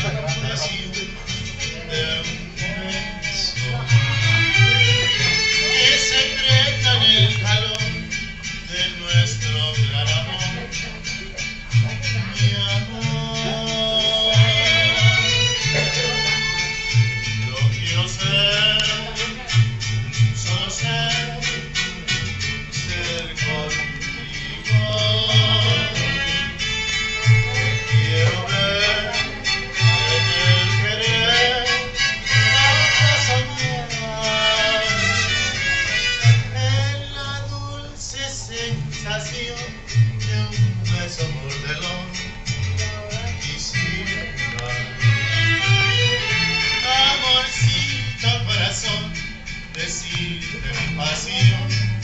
decir de un beso que se impregna en el calor de nuestro gran amor, mi amor. Yo quiero ser, solo ser contigo. Quiero ver en el querer hasta soñar en la dulce sensación de un beso mordelón. Quisiera, amorcito corazón, decirte mi pasión.